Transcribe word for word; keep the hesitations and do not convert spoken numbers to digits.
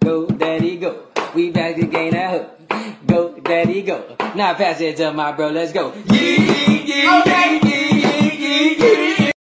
Go, daddy, go. We back to gain that hook. Go, daddy, go. Now pass it to my bro, let's go. Yeah, yeah.